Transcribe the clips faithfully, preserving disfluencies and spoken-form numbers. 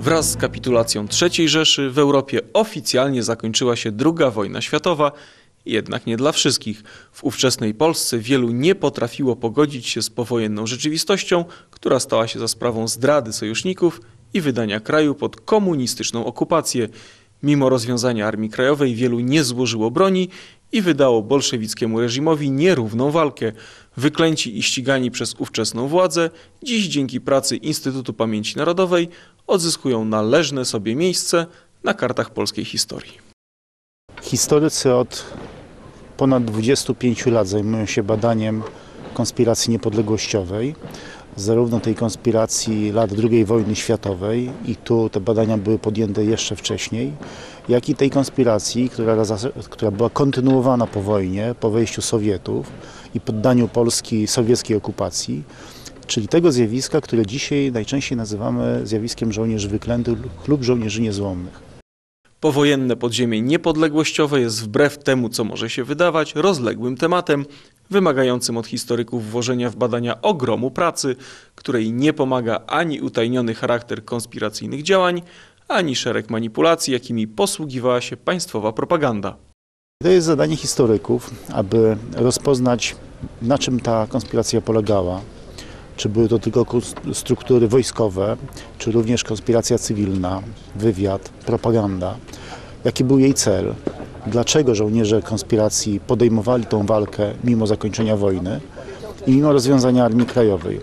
Wraz z kapitulacją trzeciej Rzeszy w Europie oficjalnie zakończyła się druga wojna światowa, jednak nie dla wszystkich. W ówczesnej Polsce wielu nie potrafiło pogodzić się z powojenną rzeczywistością, która stała się za sprawą zdrady sojuszników i wydania kraju pod komunistyczną okupację. Mimo rozwiązania Armii Krajowej wielu nie złożyło broni i wydało bolszewickiemu reżimowi nierówną walkę. Wyklęci i ścigani przez ówczesną władzę, dziś dzięki pracy Instytutu Pamięci Narodowej odzyskują należne sobie miejsce na kartach polskiej historii. Historycy od ponad dwudziestu pięciu lat zajmują się badaniem konspiracji niepodległościowej, zarówno tej konspiracji lat drugiej wojny światowej, i tu te badania były podjęte jeszcze wcześniej, jak i tej konspiracji, która, która była kontynuowana po wojnie, po wejściu Sowietów i poddaniu Polski sowieckiej okupacji, czyli tego zjawiska, które dzisiaj najczęściej nazywamy zjawiskiem żołnierzy wyklętych lub żołnierzy niezłomnych. Powojenne podziemie niepodległościowe jest wbrew temu, co może się wydawać, rozległym tematem, wymagającym od historyków włożenia w badania ogromu pracy, której nie pomaga ani utajniony charakter konspiracyjnych działań, ani szereg manipulacji, jakimi posługiwała się państwowa propaganda. To jest zadanie historyków, aby rozpoznać, na czym ta konspiracja polegała. Czy były to tylko struktury wojskowe, czy również konspiracja cywilna, wywiad, propaganda. Jaki był jej cel? Dlaczego żołnierze konspiracji podejmowali tą walkę mimo zakończenia wojny i mimo rozwiązania Armii Krajowej?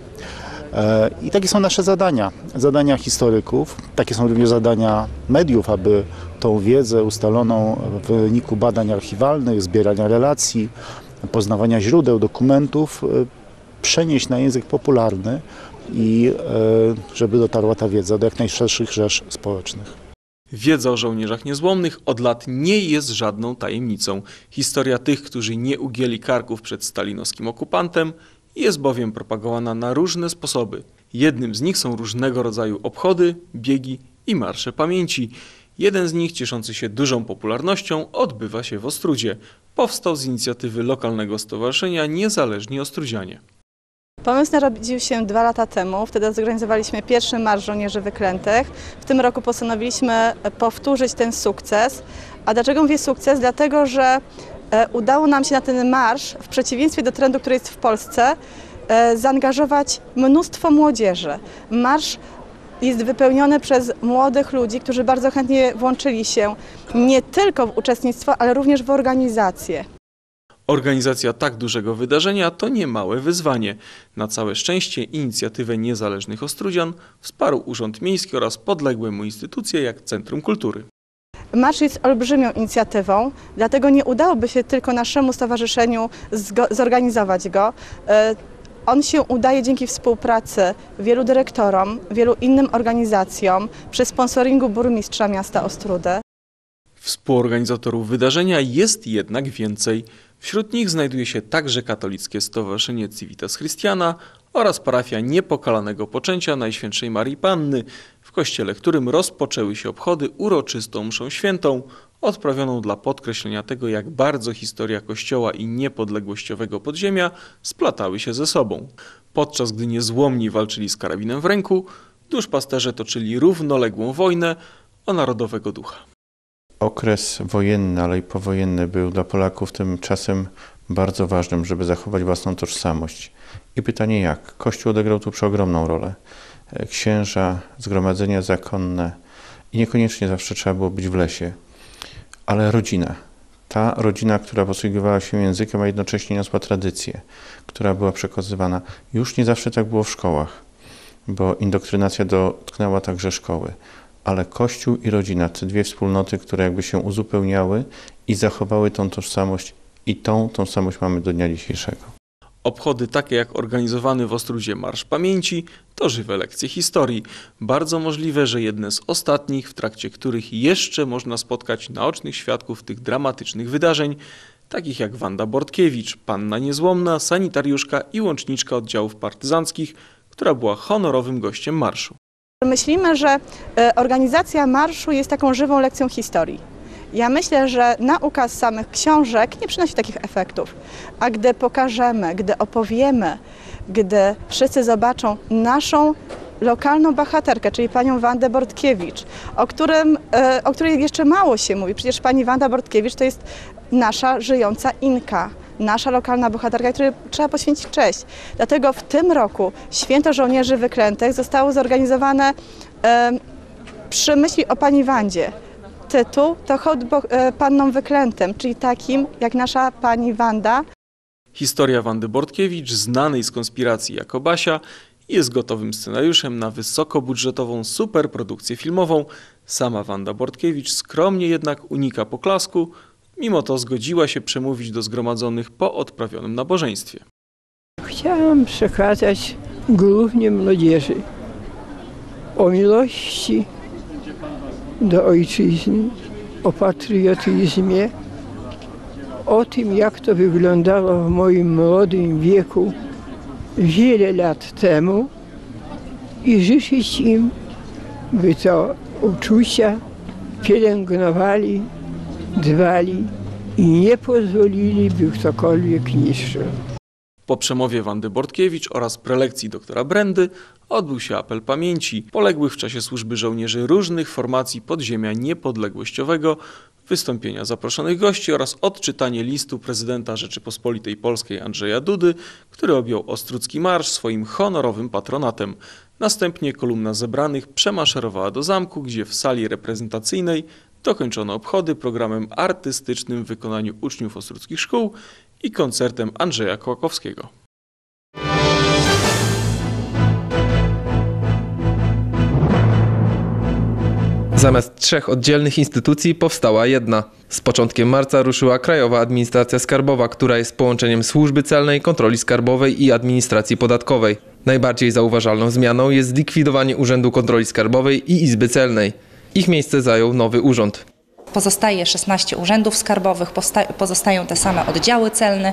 I takie są nasze zadania, zadania historyków, takie są również zadania mediów, aby tą wiedzę ustaloną w wyniku badań archiwalnych, zbierania relacji, poznawania źródeł, dokumentów przenieść na język popularny i żeby dotarła ta wiedza do jak najszerszych rzesz społecznych. Wiedza o żołnierzach niezłomnych od lat nie jest żadną tajemnicą. Historia tych, którzy nie ugięli karków przed stalinowskim okupantem, jest bowiem propagowana na różne sposoby. Jednym z nich są różnego rodzaju obchody, biegi i marsze pamięci. Jeden z nich, cieszący się dużą popularnością, odbywa się w Ostródzie. Powstał z inicjatywy lokalnego stowarzyszenia Niezależni Ostrudzianie. Pomysł narodził się dwa lata temu. Wtedy zorganizowaliśmy pierwszy Marsz Żołnierzy Wyklętych. W tym roku postanowiliśmy powtórzyć ten sukces. A dlaczego mówię sukces? Dlatego, że udało nam się na ten marsz, w przeciwieństwie do trendu, który jest w Polsce, zaangażować mnóstwo młodzieży. Marsz jest wypełniony przez młodych ludzi, którzy bardzo chętnie włączyli się nie tylko w uczestnictwo, ale również w organizację. Organizacja tak dużego wydarzenia to niemałe wyzwanie. Na całe szczęście inicjatywę Niezależnych Ostrudzian wsparł Urząd Miejski oraz podległe mu instytucje jak Centrum Kultury. Marsz jest olbrzymią inicjatywą, dlatego nie udałoby się tylko naszemu stowarzyszeniu zorganizować go. On się udaje dzięki współpracy wielu dyrektorom, wielu innym organizacjom, przy sponsoringu burmistrza miasta Ostródy. Współorganizatorów wydarzenia jest jednak więcej. Wśród nich znajduje się także katolickie stowarzyszenie Civitas Christiana oraz parafia Niepokalanego Poczęcia Najświętszej Marii Panny, w kościele którym rozpoczęły się obchody uroczystą mszą świętą, odprawioną dla podkreślenia tego, jak bardzo historia Kościoła i niepodległościowego podziemia splatały się ze sobą. Podczas gdy niezłomni walczyli z karabinem w ręku, duszpasterze toczyli równoległą wojnę o narodowego ducha. Okres wojenny, ale i powojenny był dla Polaków tym czasem bardzo ważnym, żeby zachować własną tożsamość. I pytanie jak? Kościół odegrał tu przeogromną rolę. Księża, zgromadzenia zakonne i niekoniecznie zawsze trzeba było być w lesie, ale rodzina. Ta rodzina, która posługiwała się językiem, a jednocześnie niosła tradycję, która była przekazywana. Już nie zawsze tak było w szkołach, bo indoktrynacja dotknęła także szkoły. Ale Kościół i rodzina, te dwie wspólnoty, które jakby się uzupełniały i zachowały tą tożsamość, i tą tożsamość mamy do dnia dzisiejszego. Obchody takie jak organizowany w Ostródzie Marsz Pamięci to żywe lekcje historii. Bardzo możliwe, że jedne z ostatnich, w trakcie których jeszcze można spotkać naocznych świadków tych dramatycznych wydarzeń, takich jak Wanda Bortkiewicz, panna niezłomna, sanitariuszka i łączniczka oddziałów partyzanckich, która była honorowym gościem marszu. Myślimy, że organizacja marszu jest taką żywą lekcją historii. Ja myślę, że nauka z samych książek nie przynosi takich efektów, a gdy pokażemy, gdy opowiemy, gdy wszyscy zobaczą naszą lokalną bohaterkę, czyli panią Wandę Bortkiewicz, o, którym, o której jeszcze mało się mówi. Przecież pani Wanda Bortkiewicz to jest nasza żyjąca Inka, nasza lokalna bohaterka, której trzeba poświęcić cześć. Dlatego w tym roku Święto Żołnierzy Wyklętych zostało zorganizowane e, przy myśli o pani Wandzie. Tytuł to hołd e, pannom wyklętym, czyli takim jak nasza pani Wanda. Historia Wandy Bortkiewicz, znanej z konspiracji jako Basia, jest gotowym scenariuszem na wysokobudżetową superprodukcję filmową. Sama Wanda Bortkiewicz skromnie jednak unika poklasku, mimo to zgodziła się przemówić do zgromadzonych po odprawionym nabożeństwie. Chciałam przekazać głównie młodzieży o miłości do ojczyzny, o patriotyzmie, o tym, jak to wyglądało w moim młodym wieku wiele lat temu i życzyć im, by to uczucia pielęgnowali, dbali i nie pozwolili, by ktokolwiek niszczył. Po przemowie Wandy Bortkiewicz oraz prelekcji doktora Brendy odbył się apel pamięci poległych w czasie służby żołnierzy różnych formacji podziemia niepodległościowego, wystąpienia zaproszonych gości oraz odczytanie listu prezydenta Rzeczypospolitej Polskiej Andrzeja Dudy, który objął Ostrucki Marsz swoim honorowym patronatem. Następnie kolumna zebranych przemaszerowała do zamku, gdzie w sali reprezentacyjnej dokończono obchody programem artystycznym w wykonaniu uczniów ostruckich szkół i koncertem Andrzeja Kołakowskiego. Zamiast trzech oddzielnych instytucji powstała jedna. Z początkiem marca ruszyła Krajowa Administracja Skarbowa, która jest połączeniem Służby Celnej, Kontroli Skarbowej i Administracji Podatkowej. Najbardziej zauważalną zmianą jest zlikwidowanie Urzędu Kontroli Skarbowej i Izby Celnej. Ich miejsce zajął nowy urząd. Pozostaje szesnaście urzędów skarbowych, pozostają te same oddziały celne.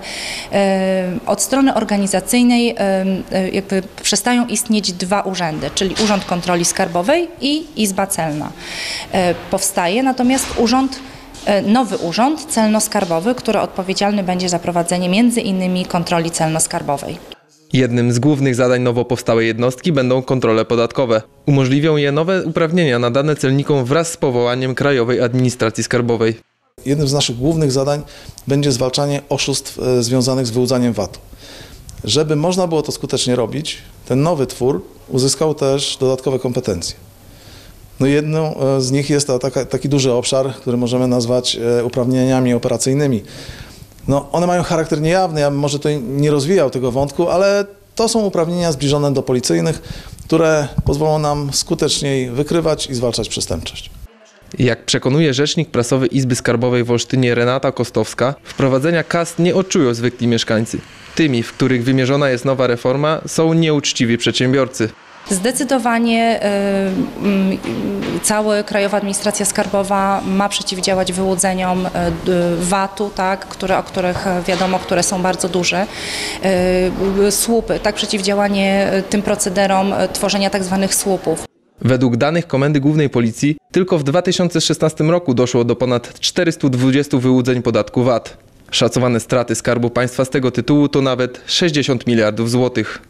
Od strony organizacyjnej jakby przestają istnieć dwa urzędy, czyli Urząd Kontroli Skarbowej i Izba Celna. Powstaje natomiast urząd, nowy urząd celno-skarbowy, który odpowiedzialny będzie za prowadzenie między innymi kontroli celno-skarbowej. Jednym z głównych zadań nowo powstałej jednostki będą kontrole podatkowe. Umożliwią je nowe uprawnienia nadane celnikom wraz z powołaniem Krajowej Administracji Skarbowej. Jednym z naszych głównych zadań będzie zwalczanie oszustw związanych z wyłudzaniem V A T-u. Żeby można było to skutecznie robić, ten nowy twór uzyskał też dodatkowe kompetencje. No jedną z nich jest to taka, taki duży obszar, który możemy nazwać uprawnieniami operacyjnymi. No, one mają charakter niejawny, ja bym może tutaj nie rozwijał tego wątku, ale to są uprawnienia zbliżone do policyjnych, które pozwolą nam skuteczniej wykrywać i zwalczać przestępczość. Jak przekonuje rzecznik prasowy Izby Skarbowej w Olsztynie Renata Kostowska, wprowadzenia kast nie odczują zwykli mieszkańcy. Tymi, w których wymierzona jest nowa reforma, są nieuczciwi przedsiębiorcy. Zdecydowanie y, y, cała Krajowa Administracja Skarbowa ma przeciwdziałać wyłudzeniom y, V A T-u, tak, które, o których wiadomo, które są bardzo duże. Y, słupy, tak, przeciwdziałanie tym procederom y, tworzenia tak zwanych słupów. Według danych Komendy Głównej Policji tylko w dwa tysiące szesnastym roku doszło do ponad czterystu dwudziestu wyłudzeń podatku V A T. Szacowane straty Skarbu Państwa z tego tytułu to nawet sześćdziesiąt miliardów złotych.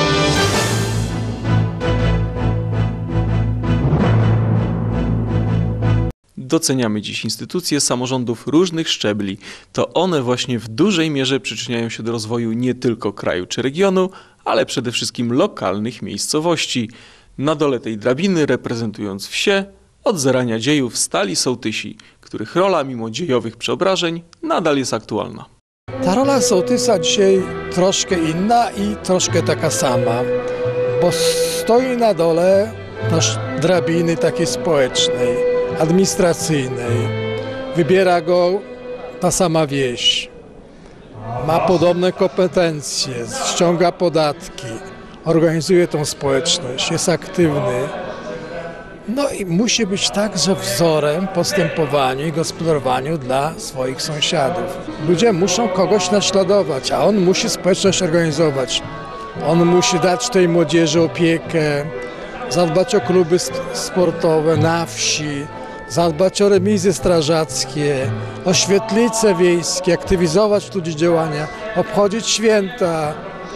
Doceniamy dziś instytucje samorządów różnych szczebli. To one właśnie w dużej mierze przyczyniają się do rozwoju nie tylko kraju czy regionu, ale przede wszystkim lokalnych miejscowości. Na dole tej drabiny, reprezentując wsie, od zarania dziejów stali sołtysi, których rola mimo dziejowych przeobrażeń nadal jest aktualna. Ta rola sołtysa dzisiaj troszkę inna i troszkę taka sama, bo stoi na dole nasz drabiny takiej społecznej, administracyjnej. Wybiera go ta sama wieś. Ma podobne kompetencje, ściąga podatki, organizuje tą społeczność, jest aktywny. No i musi być także wzorem postępowaniu i gospodarowaniu dla swoich sąsiadów. Ludzie muszą kogoś naśladować, a on musi społeczność organizować. On musi dać tej młodzieży opiekę, zadbać o kluby sportowe na wsi, zadbać o remizy strażackie, o świetlice wiejskie, aktywizować ludzi działania, obchodzić święta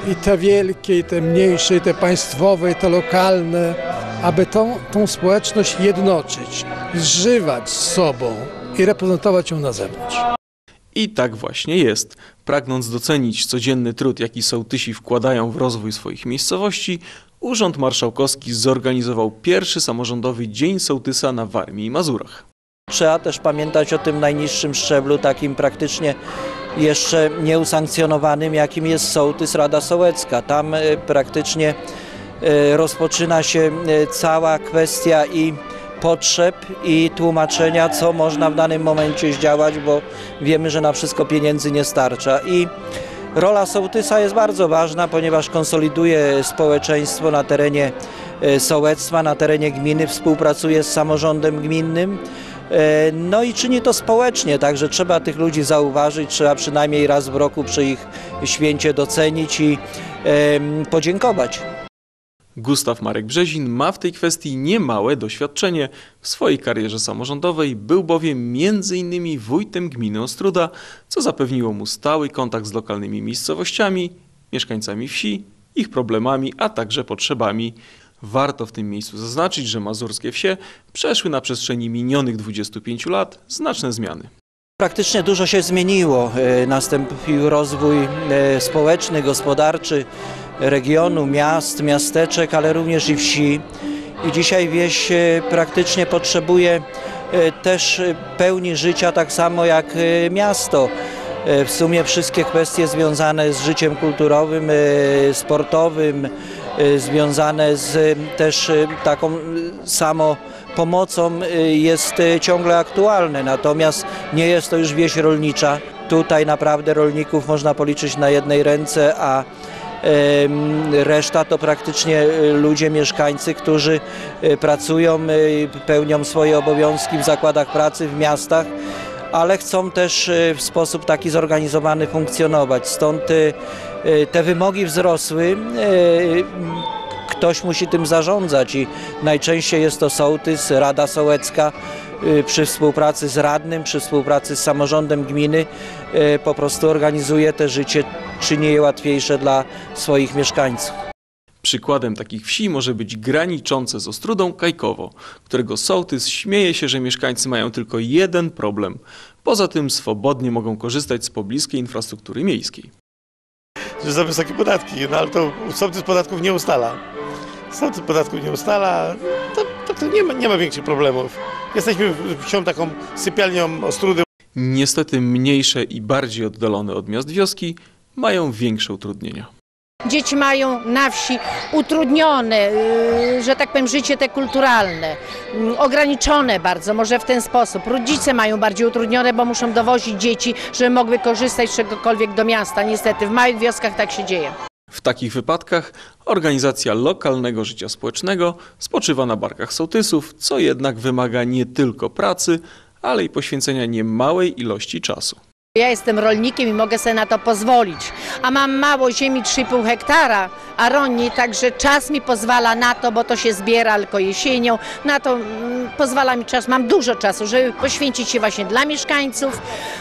i te wielkie, i te mniejsze, i te państwowe, i te lokalne, aby tą, tą społeczność jednoczyć, zżywać z sobą i reprezentować ją na zewnątrz. I tak właśnie jest. Pragnąc docenić codzienny trud, jaki sołtysi wkładają w rozwój swoich miejscowości, Urząd Marszałkowski zorganizował pierwszy samorządowy Dzień Sołtysa na Warmii i Mazurach. Trzeba też pamiętać o tym najniższym szczeblu, takim praktycznie jeszcze nieusankcjonowanym, jakim jest sołtys, Rada Sołecka. Tam praktycznie rozpoczyna się cała kwestia i potrzeb i tłumaczenia, co można w danym momencie zdziałać, bo wiemy, że na wszystko pieniędzy nie starcza. I rola sołtysa jest bardzo ważna, ponieważ konsoliduje społeczeństwo na terenie sołectwa, na terenie gminy, współpracuje z samorządem gminnym. No i czyni to społecznie, także trzeba tych ludzi zauważyć, trzeba przynajmniej raz w roku przy ich święcie docenić i e, podziękować. Gustaw Marek Brzezin ma w tej kwestii niemałe doświadczenie. W swojej karierze samorządowej był bowiem między innymi wójtem gminy Ostróda, co zapewniło mu stały kontakt z lokalnymi miejscowościami, mieszkańcami wsi, ich problemami, a także potrzebami. Warto w tym miejscu zaznaczyć, że mazurskie wsie przeszły na przestrzeni minionych dwudziestu pięciu lat znaczne zmiany. Praktycznie dużo się zmieniło. Nastąpił rozwój społeczny, gospodarczy regionu, miast, miasteczek, ale również i wsi. I dzisiaj wieś praktycznie potrzebuje też pełni życia, tak samo jak miasto. W sumie wszystkie kwestie związane z życiem kulturowym, sportowym, związane z też taką samo pomocą jest ciągle aktualne, natomiast nie jest to już wieś rolnicza. Tutaj naprawdę rolników można policzyć na jednej ręce, a reszta to praktycznie ludzie, mieszkańcy, którzy pracują, pełnią swoje obowiązki w zakładach pracy, w miastach, ale chcą też w sposób taki zorganizowany funkcjonować. Stąd te wymogi wzrosły, ktoś musi tym zarządzać i najczęściej jest to sołtys, Rada Sołecka przy współpracy z radnym, przy współpracy z samorządem gminy po prostu organizuje te życie, czyni je łatwiejsze dla swoich mieszkańców. Przykładem takich wsi może być graniczące z Ostródą Kajkowo, którego sołtys śmieje się, że mieszkańcy mają tylko jeden problem. Poza tym swobodnie mogą korzystać z pobliskiej infrastruktury miejskiej. Że za wysokie podatki, no ale to sołtys podatków nie ustala. Sołtys podatków nie ustala, to, to, to nie, ma, nie ma większych problemów. Jesteśmy wsią taką sypialnią Ostródy. Niestety mniejsze i bardziej oddalone od miast wioski mają większe utrudnienia. Dzieci mają na wsi utrudnione, że tak powiem, życie te kulturalne, ograniczone bardzo, może w ten sposób. Rodzice mają bardziej utrudnione, bo muszą dowozić dzieci, żeby mogły korzystać z czegokolwiek do miasta. Niestety w małych wioskach tak się dzieje. W takich wypadkach organizacja lokalnego życia społecznego spoczywa na barkach sołtysów, co jednak wymaga nie tylko pracy, ale i poświęcenia niemałej ilości czasu. Ja jestem rolnikiem i mogę sobie na to pozwolić, a mam mało ziemi, trzy i pół hektara, a roni, także czas mi pozwala na to, bo to się zbiera tylko jesienią, na to mm, pozwala mi czas, mam dużo czasu, żeby poświęcić się właśnie dla mieszkańców,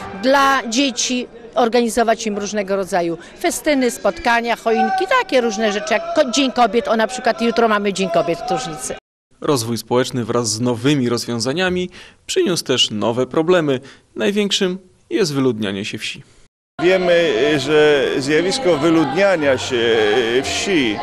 dla dzieci, organizować im różnego rodzaju festyny, spotkania, choinki, takie różne rzeczy, jak Dzień Kobiet, o na przykład jutro mamy Dzień Kobiet w Tróżnicy. Rozwój społeczny wraz z nowymi rozwiązaniami przyniósł też nowe problemy. Największym jest wyludnianie się wsi. Wiemy, że zjawisko wyludniania się wsi,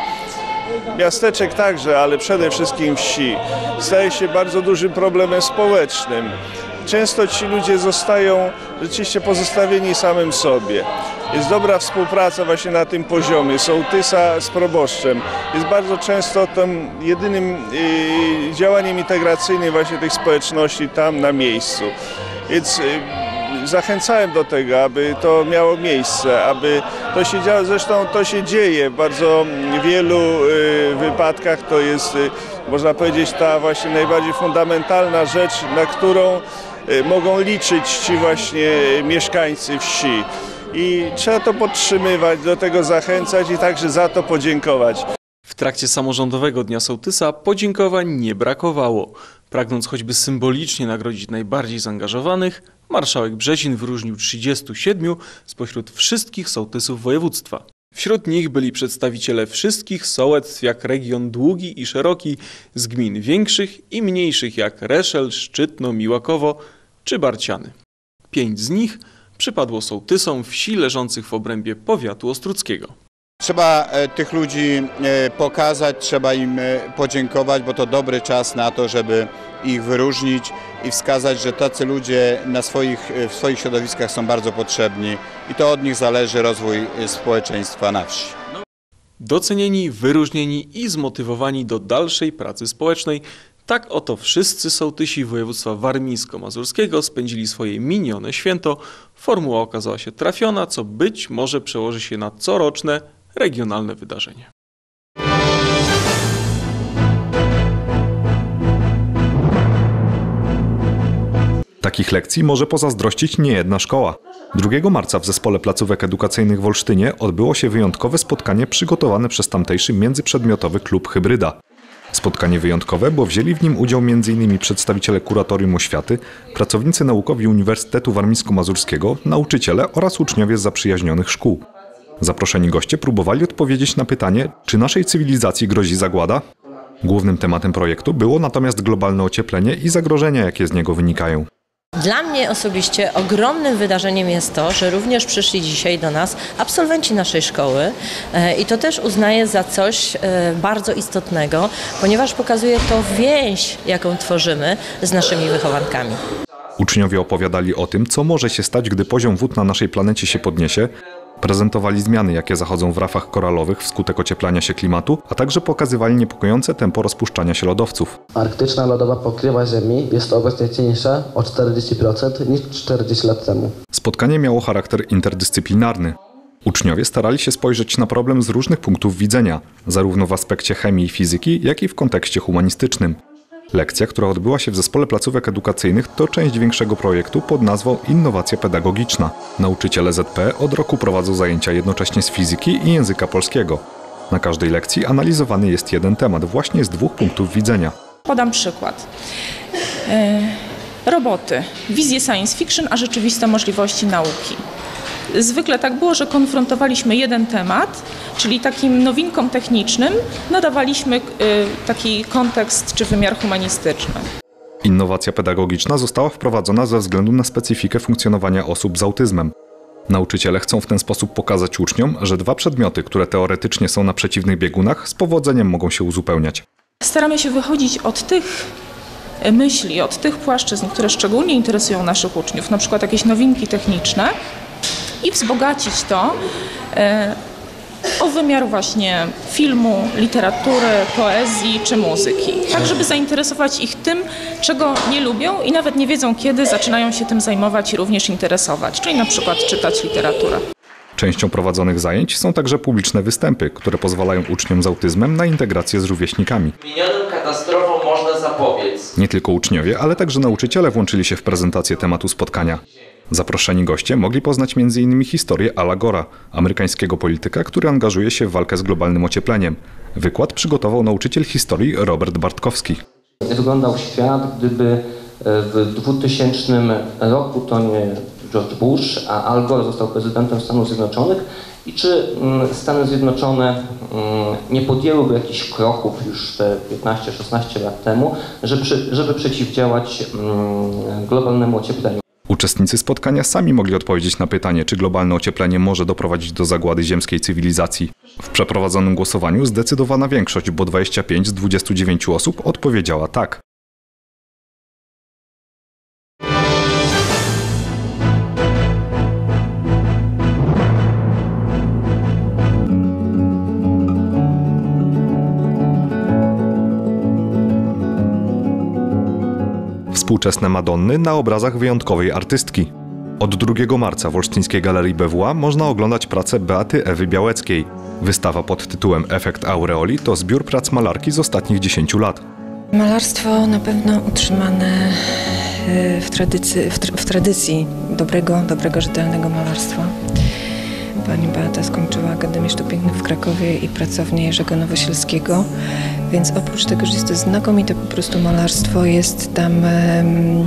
miasteczek także, ale przede wszystkim wsi, staje się bardzo dużym problemem społecznym. Często ci ludzie zostają rzeczywiście pozostawieni samym sobie. Jest dobra współpraca właśnie na tym poziomie sołtysa z proboszczem. Jest bardzo często tym jedynym działaniem integracyjnym właśnie tych społeczności tam na miejscu. Więc zachęcałem do tego, aby to miało miejsce, aby to się działo. Zresztą to się dzieje w bardzo wielu wypadkach. To jest, można powiedzieć, ta właśnie najbardziej fundamentalna rzecz, na którą mogą liczyć ci właśnie mieszkańcy wsi. I trzeba to podtrzymywać, do tego zachęcać i także za to podziękować. W trakcie samorządowego Dnia Sołtysa podziękowań nie brakowało. Pragnąc choćby symbolicznie nagrodzić najbardziej zaangażowanych, marszałek Brzezin wyróżnił trzydziestu siedmiu spośród wszystkich sołtysów województwa. Wśród nich byli przedstawiciele wszystkich sołectw jak region Długi i Szeroki, z gmin większych i mniejszych jak Reszel, Szczytno, Miłakowo czy Barciany. Pięć z nich przypadło sołtysom wsi leżących w obrębie powiatu ostródzkiego. Trzeba tych ludzi pokazać, trzeba im podziękować, bo to dobry czas na to, żeby ich wyróżnić i wskazać, że tacy ludzie na swoich, w swoich środowiskach są bardzo potrzebni i to od nich zależy rozwój społeczeństwa na wsi. Docenieni, wyróżnieni i zmotywowani do dalszej pracy społecznej, tak oto wszyscy sołtysi województwa warmińsko-mazurskiego spędzili swoje minione święto. Formuła okazała się trafiona, co być może przełoży się na coroczne regionalne wydarzenie. Takich lekcji może pozazdrościć niejedna szkoła. drugiego marca w Zespole Placówek Edukacyjnych w Olsztynie odbyło się wyjątkowe spotkanie przygotowane przez tamtejszy międzyprzedmiotowy klub Hybryda. Spotkanie wyjątkowe, bo wzięli w nim udział między innymi przedstawiciele Kuratorium Oświaty, pracownicy naukowi Uniwersytetu Warmińsko-Mazurskiego, nauczyciele oraz uczniowie z zaprzyjaźnionych szkół. Zaproszeni goście próbowali odpowiedzieć na pytanie, czy naszej cywilizacji grozi zagłada? Głównym tematem projektu było natomiast globalne ocieplenie i zagrożenia, jakie z niego wynikają. Dla mnie osobiście ogromnym wydarzeniem jest to, że również przyszli dzisiaj do nas absolwenci naszej szkoły i to też uznaję za coś bardzo istotnego, ponieważ pokazuje to więź, jaką tworzymy z naszymi wychowankami. Uczniowie opowiadali o tym, co może się stać, gdy poziom wód na naszej planecie się podniesie, prezentowali zmiany, jakie zachodzą w rafach koralowych wskutek ocieplania się klimatu, a także pokazywali niepokojące tempo rozpuszczania się lodowców. Arktyczna lodowa pokrywa Ziemi jest obecnie cieńsza o czterdzieści procent niż czterdzieści lat temu. Spotkanie miało charakter interdyscyplinarny. Uczniowie starali się spojrzeć na problem z różnych punktów widzenia, zarówno w aspekcie chemii i fizyki, jak i w kontekście humanistycznym. Lekcja, która odbyła się w Zespole Placówek Edukacyjnych, to część większego projektu pod nazwą Innowacja Pedagogiczna. Nauczyciele Z P od roku prowadzą zajęcia jednocześnie z fizyki i języka polskiego. Na każdej lekcji analizowany jest jeden temat, właśnie z dwóch punktów widzenia. Podam przykład. Yy, roboty, wizje science fiction, a rzeczywiste możliwości nauki. Zwykle tak było, że konfrontowaliśmy jeden temat, czyli takim nowinkom technicznym nadawaliśmy y, taki kontekst czy wymiar humanistyczny. Innowacja pedagogiczna została wprowadzona ze względu na specyfikę funkcjonowania osób z autyzmem. Nauczyciele chcą w ten sposób pokazać uczniom, że dwa przedmioty, które teoretycznie są na przeciwnych biegunach, z powodzeniem mogą się uzupełniać. Staramy się wychodzić od tych myśli, od tych płaszczyzn, które szczególnie interesują naszych uczniów, na przykład jakieś nowinki techniczne, i wzbogacić to e, o wymiar właśnie filmu, literatury, poezji czy muzyki. Tak, żeby zainteresować ich tym, czego nie lubią i nawet nie wiedzą, kiedy zaczynają się tym zajmować i również interesować, czyli na przykład czytać literaturę. Częścią prowadzonych zajęć są także publiczne występy, które pozwalają uczniom z autyzmem na integrację z rówieśnikami. Minionym katastrofom można zapobiec. Nie tylko uczniowie, ale także nauczyciele włączyli się w prezentację tematu spotkania. Zaproszeni goście mogli poznać między innymi historię Ala Gora, amerykańskiego polityka, który angażuje się w walkę z globalnym ociepleniem. Wykład przygotował nauczyciel historii Robert Bartkowski. Wyglądał świat, gdyby w dwutysięcznym roku to nie George Bush, a Al Gore został prezydentem Stanów Zjednoczonych i czy Stany Zjednoczone nie podjęłyby jakichś kroków już te piętnaście szesnaście lat temu, żeby, żeby przeciwdziałać globalnemu ociepleniu. Uczestnicy spotkania sami mogli odpowiedzieć na pytanie, czy globalne ocieplenie może doprowadzić do zagłady ziemskiej cywilizacji. W przeprowadzonym głosowaniu zdecydowana większość, bo dwadzieścia pięć z dwudziestu dziewięciu osób odpowiedziała tak. Współczesne Madonny na obrazach wyjątkowej artystki. Od drugiego marca w Olsztyńskiej Galerii B W A można oglądać pracę Beaty Ewy Białeckiej. Wystawa pod tytułem Efekt aureoli to zbiór prac malarki z ostatnich dziesięciu lat. Malarstwo na pewno utrzymane w tradycji, w, tra w tradycji dobrego, dobrego, rzetelnego malarstwa. Pani Beata skończyła Akademię Sztuk Pięknych w Krakowie i pracownię Jerzego Nowosielskiego, więc oprócz tego, że jest to znakomite po prostu malarstwo, jest tam um,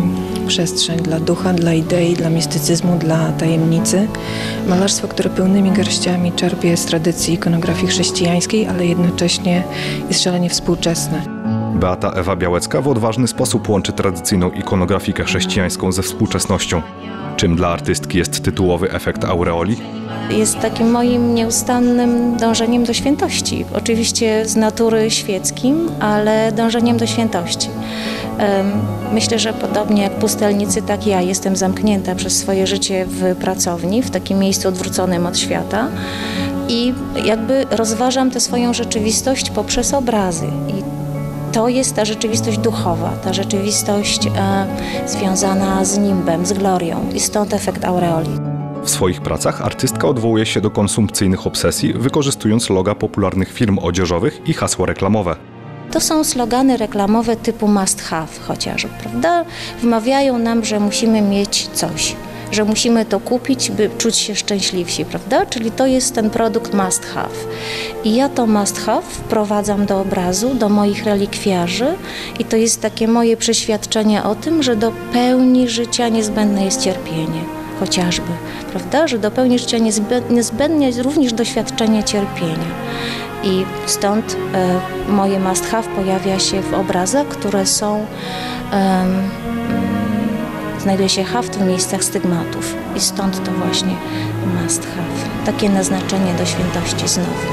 przestrzeń dla ducha, dla idei, dla mistycyzmu, dla tajemnicy. Malarstwo, które pełnymi garściami czerpie z tradycji ikonografii chrześcijańskiej, ale jednocześnie jest szalenie współczesne. Beata Ewa Białecka w odważny sposób łączy tradycyjną ikonografikę chrześcijańską ze współczesnością. Czym dla artystki jest tytułowy efekt aureoli? Jest takim moim nieustannym dążeniem do świętości. Oczywiście z natury świeckim, ale dążeniem do świętości. Myślę, że podobnie jak pustelnicy, tak ja jestem zamknięta przez swoje życie w pracowni, w takim miejscu odwróconym od świata i jakby rozważam tę swoją rzeczywistość poprzez obrazy. I to jest ta rzeczywistość duchowa, ta rzeczywistość e, związana z nimbem, z glorią i stąd efekt aureoli. W swoich pracach artystka odwołuje się do konsumpcyjnych obsesji, wykorzystując loga popularnych firm odzieżowych i hasła reklamowe. To są slogany reklamowe typu must have chociażby, prawda? Wmawiają nam, że musimy mieć coś, że musimy to kupić, by czuć się szczęśliwsi, prawda? Czyli to jest ten produkt must have. I ja to must have wprowadzam do obrazu, do moich relikwiarzy i to jest takie moje przeświadczenie o tym, że do pełni życia niezbędne jest cierpienie. Chociażby, prawda? Że do pełni życia niezbędne jest również doświadczenie cierpienia. I stąd e, moje must have pojawia się w obrazach, które są, e, znajduje się have w miejscach stygmatów. I stąd to właśnie must have. Takie naznaczenie do świętości znowu.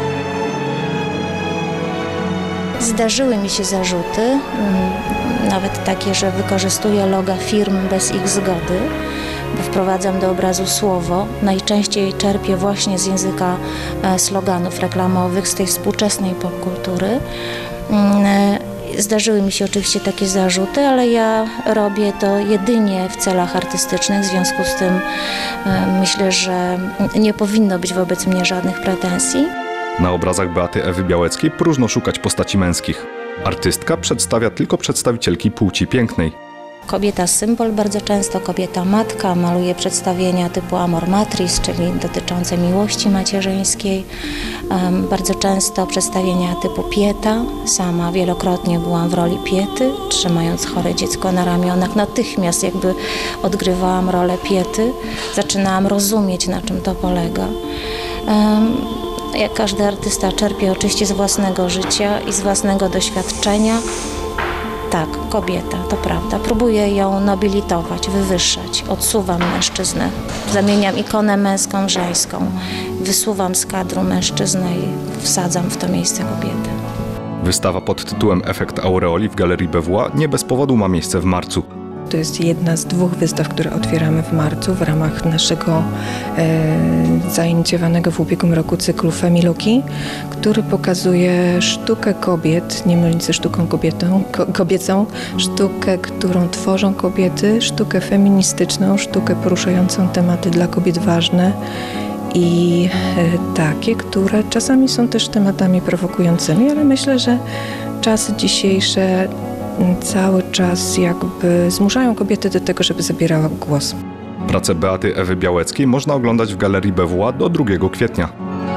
Zdarzyły mi się zarzuty, m, nawet takie, że wykorzystuję loga firm bez ich zgody, bo wprowadzam do obrazu słowo. Najczęściej czerpię właśnie z języka e, sloganów reklamowych, z tej współczesnej popkultury. E, zdarzyły mi się oczywiście takie zarzuty, ale ja robię to jedynie w celach artystycznych, w związku z tym e, myślę, że nie powinno być wobec mnie żadnych pretensji. Na obrazach Beaty Ewy Białeckiej próżno szukać postaci męskich. Artystka przedstawia tylko przedstawicielki płci pięknej. Kobieta symbol bardzo często, kobieta matka, maluje przedstawienia typu amor matris, czyli dotyczące miłości macierzyńskiej. Um, bardzo często przedstawienia typu pieta. Sama wielokrotnie byłam w roli piety, trzymając chore dziecko na ramionach. Natychmiast jakby odgrywałam rolę piety. Zaczynałam rozumieć, na czym to polega. Um, jak każdy artysta czerpie oczywiście z własnego życia i z własnego doświadczenia. Tak, kobieta, to prawda. Próbuję ją nobilitować, wywyższać. Odsuwam mężczyznę. Zamieniam ikonę męską, żeńską. Wysuwam z kadru mężczyznę i wsadzam w to miejsce kobietę. Wystawa pod tytułem Efekt aureoli w Galerii B W A nie bez powodu ma miejsce w marcu. To jest jedna z dwóch wystaw, które otwieramy w marcu w ramach naszego e, zainicjowanego w ubiegłym roku cyklu Femiluki, który pokazuje sztukę kobiet, nie mylić ze sztuką kobietą, ko, kobiecą, sztukę, którą tworzą kobiety, sztukę feministyczną, sztukę poruszającą tematy dla kobiet ważne i e, takie, które czasami są też tematami prowokującymi, ale myślę, że czasy dzisiejsze cały czas jakby zmuszają kobiety do tego, żeby zabierały głos. Pracę Beaty Ewy Białeckiej można oglądać w Galerii B W A do drugiego kwietnia.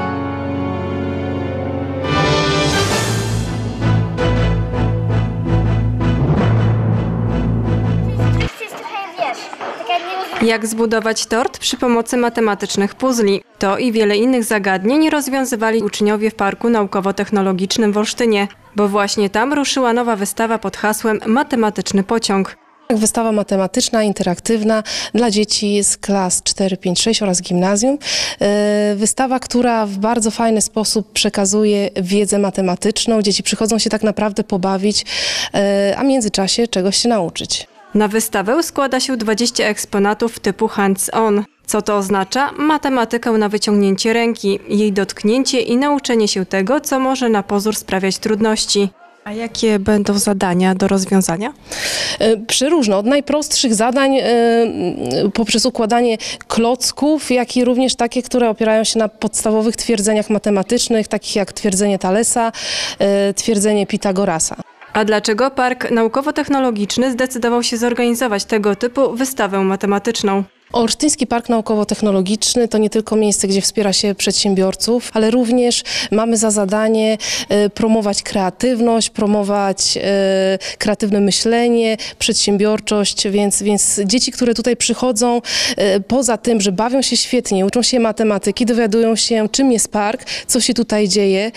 Jak zbudować tort przy pomocy matematycznych puzli? To i wiele innych zagadnień rozwiązywali uczniowie w Parku Naukowo-Technologicznym w Olsztynie, bo właśnie tam ruszyła nowa wystawa pod hasłem Matematyczny pociąg. Wystawa matematyczna, interaktywna dla dzieci z klas cztery, pięć, sześć oraz gimnazjum. Wystawa, która w bardzo fajny sposób przekazuje wiedzę matematyczną. Dzieci przychodzą się tak naprawdę pobawić, a w międzyczasie czegoś się nauczyć. Na wystawę składa się dwadzieścia eksponatów typu hands-on. Co to oznacza? Matematykę na wyciągnięcie ręki, jej dotknięcie i nauczenie się tego, co może na pozór sprawiać trudności. A jakie będą zadania do rozwiązania? Przeróżne, od najprostszych zadań poprzez układanie klocków, jak i również takie, które opierają się na podstawowych twierdzeniach matematycznych, takich jak twierdzenie Thalesa, twierdzenie Pitagorasa. A dlaczego Park Naukowo-Technologiczny zdecydował się zorganizować tego typu wystawę matematyczną? Olsztyński Park Naukowo-Technologiczny to nie tylko miejsce, gdzie wspiera się przedsiębiorców, ale również mamy za zadanie promować kreatywność, promować kreatywne myślenie, przedsiębiorczość, więc, więc dzieci, które tutaj przychodzą, poza tym, że bawią się świetnie, uczą się matematyki, dowiadują się, czym jest park, co się tutaj dzieje,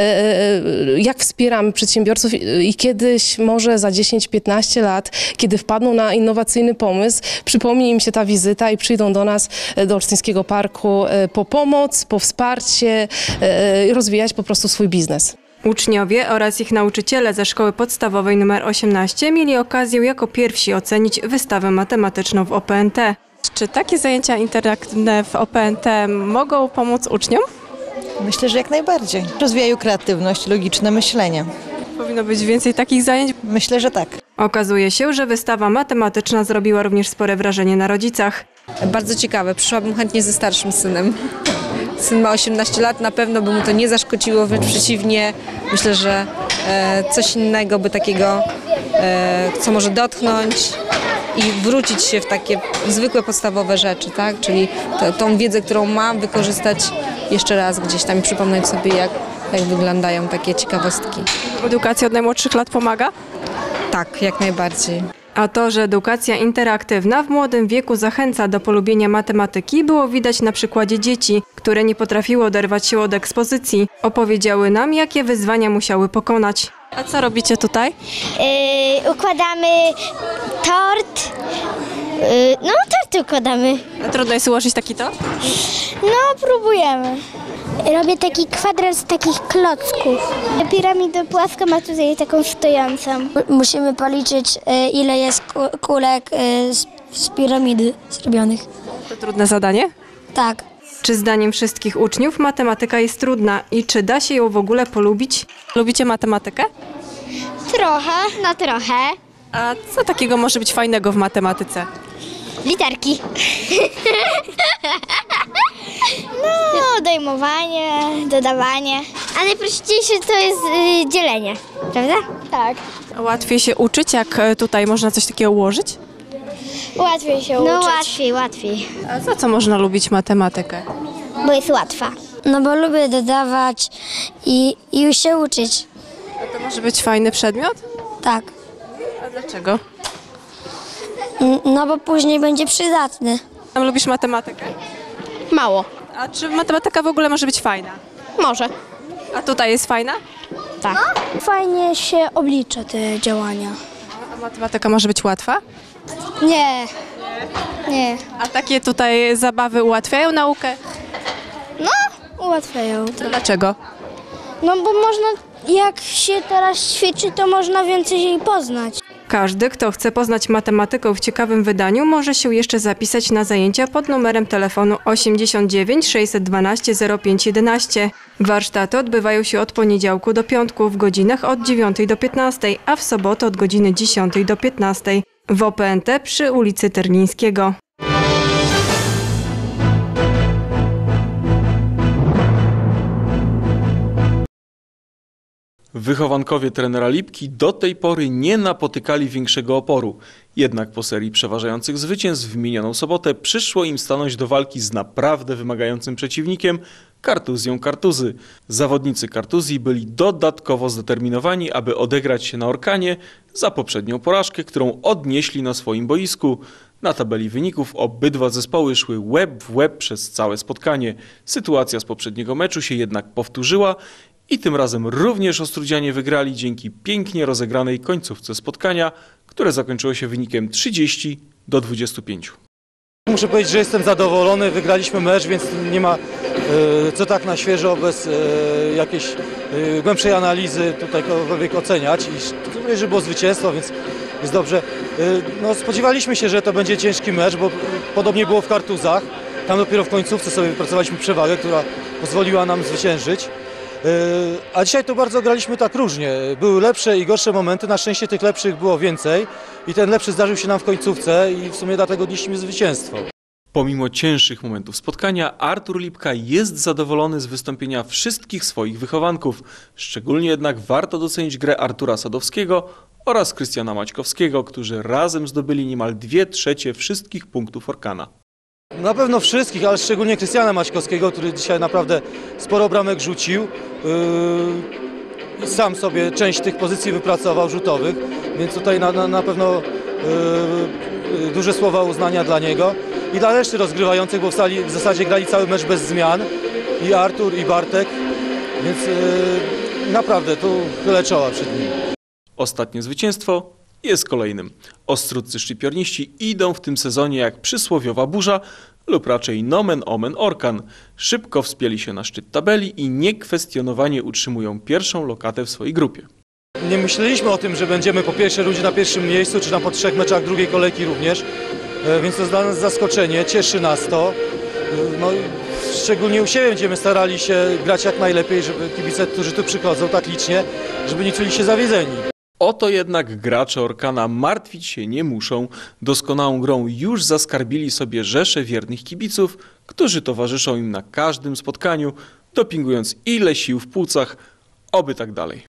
jak wspieramy przedsiębiorców i kiedyś, może za dziesięć piętnaście lat, kiedy wpadną na innowacyjny pomysł, przypomni im się ta wizyta i przyjdą do nas, do Olsztyńskiego Parku po pomoc, po wsparcie, rozwijać po prostu swój biznes. Uczniowie oraz ich nauczyciele ze szkoły podstawowej nr osiemnaście mieli okazję jako pierwsi ocenić wystawę matematyczną w O P N T. Czy takie zajęcia interaktywne w O P N T mogą pomóc uczniom? Myślę, że jak najbardziej. Rozwijają kreatywność, logiczne myślenie. Powinno być więcej takich zajęć? Myślę, że tak. Okazuje się, że wystawa matematyczna zrobiła również spore wrażenie na rodzicach. Bardzo ciekawe. Przyszłabym chętnie ze starszym synem. Syn ma osiemnaście lat, na pewno by mu to nie zaszkodziło, wręcz przeciwnie. Myślę, że e, coś innego by takiego, e, co może dotknąć i wrócić się w takie zwykłe, podstawowe rzeczy, tak? Czyli to, tą wiedzę, którą mam, wykorzystać jeszcze raz gdzieś tam i przypomnieć sobie, jak, jak wyglądają takie ciekawostki. Edukacja od najmłodszych lat pomaga? Tak, jak najbardziej. A to, że edukacja interaktywna w młodym wieku zachęca do polubienia matematyki, było widać na przykładzie dzieci, które nie potrafiły oderwać się od ekspozycji. Opowiedziały nam, jakie wyzwania musiały pokonać. A co robicie tutaj? Yy, układamy tort. Yy, no, torty układamy. A trudno jest ułożyć taki tort? No, próbujemy. Robię taki kwadrat z takich klocków. Piramidę płaską, a tutaj taką stojącą. Musimy policzyć, ile jest kulek z piramidy zrobionych. To trudne zadanie? Tak. Czy zdaniem wszystkich uczniów matematyka jest trudna i czy da się ją w ogóle polubić? Lubicie matematykę? Trochę, no trochę. A co takiego może być fajnego w matematyce? Literki. No, odejmowanie, dodawanie. A najprościejsze to jest y, dzielenie, prawda? Tak. Łatwiej się uczyć, jak tutaj można coś takiego ułożyć? Łatwiej się uczyć. No łatwiej, łatwiej. A za co można lubić matematykę? Bo jest łatwa. No bo lubię dodawać i, i już się uczyć. A to może być fajny przedmiot? Tak. A dlaczego? No bo później będzie przydatny. A lubisz matematykę? Mało. A czy matematyka w ogóle może być fajna? Może. A tutaj jest fajna? Tak. Fajnie się oblicza te działania. A matematyka może być łatwa? Nie. Nie. A takie tutaj zabawy ułatwiają naukę? No, ułatwiają. To dlaczego? No bo można, jak się teraz ćwiczy, to można więcej jej poznać. Każdy, kto chce poznać matematykę w ciekawym wydaniu, może się jeszcze zapisać na zajęcia pod numerem telefonu osiemdziesiąt dziewięć sześćset dwanaście zero pięć jedenaście. Warsztaty odbywają się od poniedziałku do piątku w godzinach od dziewiątej do piętnastej, a w sobotę od godziny dziesiątej do piętnastej w O P N T przy ulicy Terlińskiego. Wychowankowie trenera Lipki do tej pory nie napotykali większego oporu. Jednak po serii przeważających zwycięstw w minioną sobotę przyszło im stanąć do walki z naprawdę wymagającym przeciwnikiem, Kartuzją Kartuzy. Zawodnicy Kartuzji byli dodatkowo zdeterminowani, aby odegrać się na Orkanie za poprzednią porażkę, którą odnieśli na swoim boisku. Na tabeli wyników obydwa zespoły szły łeb w łeb przez całe spotkanie. Sytuacja z poprzedniego meczu się jednak powtórzyła i tym razem również Ostródzianie wygrali dzięki pięknie rozegranej końcówce spotkania, które zakończyło się wynikiem trzydzieści do dwudziestu pięciu. Muszę powiedzieć, że jestem zadowolony, wygraliśmy mecz, więc nie ma e, co tak na świeżo, bez e, jakiejś e, głębszej analizy tutaj kogokolwiek oceniać. I że było zwycięstwo, więc jest dobrze. E, no, spodziewaliśmy się, że to będzie ciężki mecz, bo podobnie było w Kartuzach. Tam dopiero w końcówce sobie wypracowaliśmy przewagę, która pozwoliła nam zwyciężyć. A dzisiaj to bardzo graliśmy tak różnie. Były lepsze i gorsze momenty, na szczęście tych lepszych było więcej i ten lepszy zdarzył się nam w końcówce i w sumie dlatego odnieśliśmy zwycięstwo. Pomimo cięższych momentów spotkania, Artur Lipka jest zadowolony z wystąpienia wszystkich swoich wychowanków. Szczególnie jednak warto docenić grę Artura Sadowskiego oraz Krystiana Maćkowskiego, którzy razem zdobyli niemal dwie trzecie wszystkich punktów Orkana. Na pewno wszystkich, ale szczególnie Krystiana Maćkowskiego, który dzisiaj naprawdę sporo bramek rzucił. Yy, sam sobie część tych pozycji wypracował rzutowych, więc tutaj na, na, na pewno yy, duże słowa uznania dla niego. I dla reszty rozgrywających, bo w, sali, w zasadzie grali cały mecz bez zmian. I Artur, i Bartek, więc yy, naprawdę tu chylę czoła przed nim. Ostatnie zwycięstwo jest kolejnym. Ostródcy szczypiorniści idą w tym sezonie jak przysłowiowa burza lub raczej nomen omen orkan. Szybko wspięli się na szczyt tabeli i niekwestionowanie utrzymują pierwszą lokatę w swojej grupie. Nie myśleliśmy o tym, że będziemy po pierwsze ludzi na pierwszym miejscu, czy tam po trzech meczach drugiej kolejki również, więc to jest dla nas zaskoczenie, cieszy nas to. No, szczególnie u siebie będziemy starali się grać jak najlepiej, żeby kibice, którzy tu przychodzą tak licznie, żeby nie czuli się zawiedzeni. Oto jednak gracze Orkana martwić się nie muszą. Doskonałą grą już zaskarbili sobie rzesze wiernych kibiców, którzy towarzyszą im na każdym spotkaniu, dopingując ile sił w płucach, oby tak dalej.